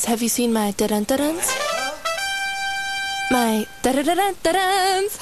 Have you seen my da-dun-da-duns? My da-da-da-dun-da-duns!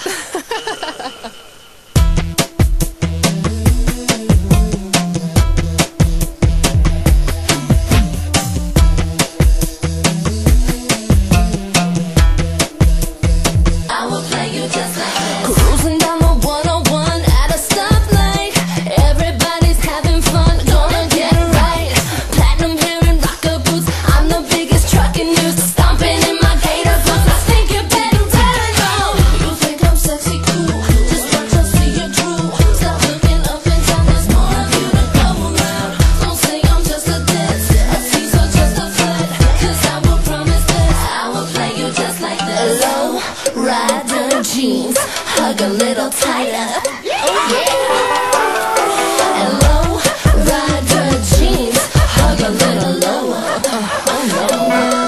Cruising down the 101 at a stoplight. Everybody's having fun, gonna get it right. Platinum hair and rocker boots, I'm the biggest truck in news. Stomping in my gator boots, I think you better run and go. You think I'm sexy cool, just watch us see you drool. Stop looking up and down, there's more of you to go around. Don't say I'm just a diss, a tease or just a flirt, cause I will promise this, I will play you just like this. Low rider jeans, hug a little tighter. Oh yeah. And low rider jeans, hug a little lower. Oh no.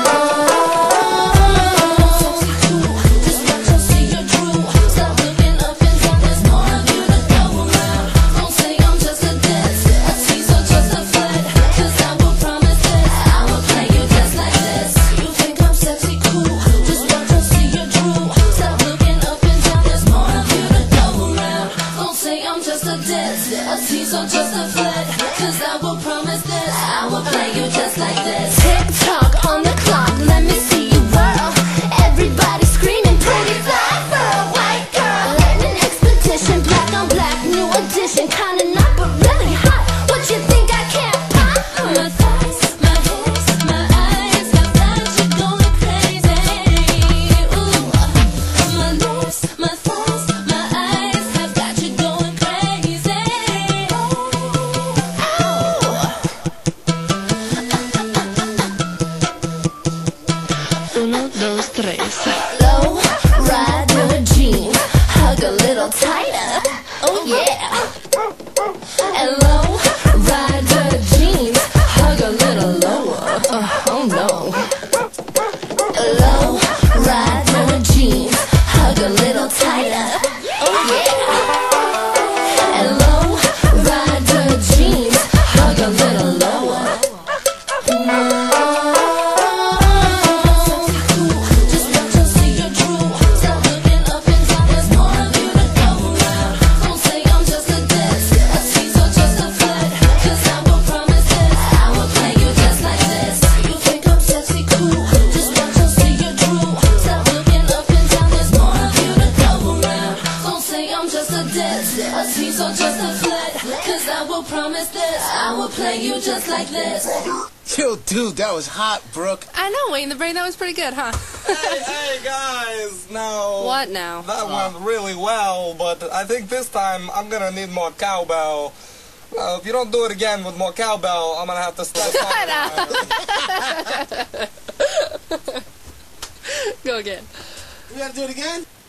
Just watch us see you drool. Stop looking up and down, there's more of you to go around. Don't say I'm just a diss, a tease or just a flirt, cause I will promise this, I will play you just like this. You think I'm sexy cool, just watch us see you drool. Stop looking up and down, there's more of you to go around. Don't say I'm just a diss, a tease or just a flirt, cause I will promise this, I will play you just like this. Tick tock on the clock, let me see you whirl. Everybody screaming pretty fly for a white girl. Lightning expedition, black on black, new edition. Kinda not but really hot, what you think I can't pop? My thighs, my hips, my eyes have got you going crazy. Ooh, my lips, my thighs, my eyes have got you going crazy. Uno, dos, tres. Low rider jeans, hug a little tighter. Oh yeah. And low rider jeans, hug a little lower. Oh no. Low rider jeans, hug a little tighter. Oh yeah. And low rider jeans, hug a little lower. Just watch us see you drool. Stop looking up and down, there's more of you to go around. Don't say I'm just a diss, a tease or just a flirt, cause I will promise this, I will play you just like this. You think I'm sexy cool, just watch us see you drool. Stop looking up and down, there's more of you to go around. Don't say I'm just a diss, a tease or just a flirt, cause I will promise this, I will play you just like this. Yo, dude, that was hot, Brooke. I know, Wayne, the brain, that was pretty good, huh? Hey guys, now What now? that went really well, but I think this time I'm gonna need more cowbell. If you don't do it again with more cowbell, I'm gonna have to start. Go again. We gotta do it again?